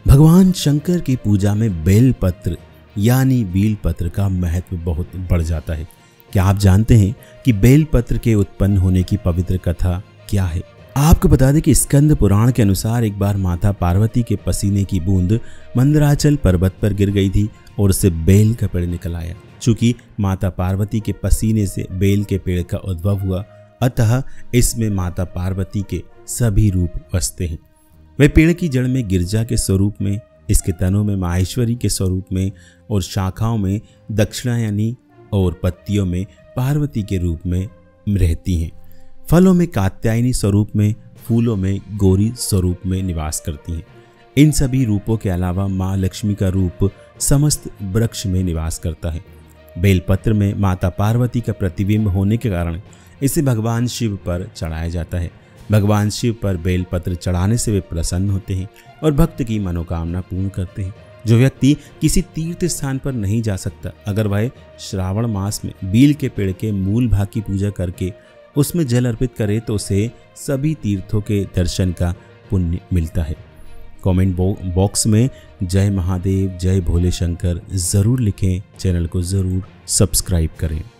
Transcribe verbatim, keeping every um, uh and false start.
भगवान शंकर की पूजा में बेलपत्र यानी बीलपत्र का महत्व बहुत बढ़ जाता है। क्या आप जानते हैं कि बेलपत्र के उत्पन्न होने की पवित्र कथा क्या है? आपको बता दें कि स्कंद पुराण के अनुसार एक बार माता पार्वती के पसीने की बूंद मंदराचल पर्वत पर गिर गई थी और उससे बेल का पेड़ निकल आया। चूंकि माता पार्वती के पसीने से बेल के पेड़ का उद्भव हुआ, अतः इसमें माता पार्वती के सभी रूप बसते हैं। वे पेड़ की जड़ में गिरजा के स्वरूप में, इसके तनों में माहेश्वरी के स्वरूप में और शाखाओं में दक्षिणायनी और पत्तियों में पार्वती के रूप में रहती हैं। फलों में कात्यायनी स्वरूप में, फूलों में गौरी स्वरूप में निवास करती हैं। इन सभी रूपों के अलावा माँ लक्ष्मी का रूप समस्त वृक्ष में निवास करता है। बेलपत्र में माता पार्वती का प्रतिबिंब होने के कारण इसे भगवान शिव पर चढ़ाया जाता है। भगवान शिव पर बेलपत्र चढ़ाने से वे प्रसन्न होते हैं और भक्त की मनोकामना पूर्ण करते हैं। जो व्यक्ति किसी तीर्थ स्थान पर नहीं जा सकता, अगर वह श्रावण मास में बील के पेड़ के मूल भाग की पूजा करके उसमें जल अर्पित करे तो उसे सभी तीर्थों के दर्शन का पुण्य मिलता है। कमेंट बॉक्स में जय महादेव, जय भोले शंकर जरूर लिखें। चैनल को जरूर सब्सक्राइब करें।